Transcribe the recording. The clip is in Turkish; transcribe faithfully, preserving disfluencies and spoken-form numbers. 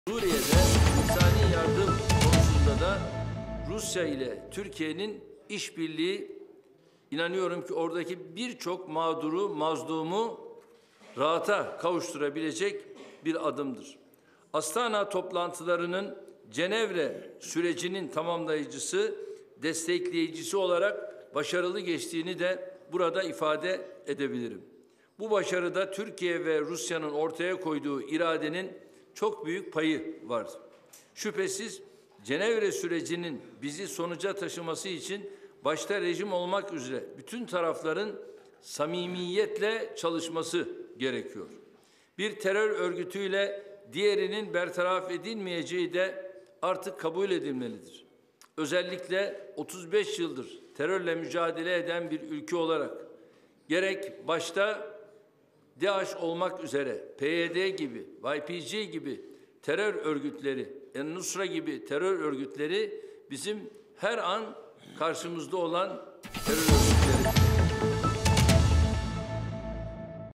Suriye'de insani yardım konusunda da Rusya ile Türkiye'nin işbirliği, inanıyorum ki oradaki birçok mağduru, mazlumu rahata kavuşturabilecek bir adımdır. Astana toplantılarının Cenevre sürecinin tamamlayıcısı, destekleyicisi olarak başarılı geçtiğini de burada ifade edebilirim. Bu başarıda Türkiye ve Rusya'nın ortaya koyduğu iradenin çok büyük payı var. Şüphesiz Cenevre sürecinin bizi sonuca taşıması için başta rejim olmak üzere bütün tarafların samimiyetle çalışması gerekiyor. Bir terör örgütüyle diğerinin bertaraf edilmeyeceği de artık kabul edilmelidir. Özellikle otuz beş yıldır terörle mücadele eden bir ülke olarak gerek başta DAEŞ olmak üzere P Y D gibi, Y P G gibi terör örgütleri, En-Nusra gibi terör örgütleri bizim her an karşımızda olan terör örgütleri.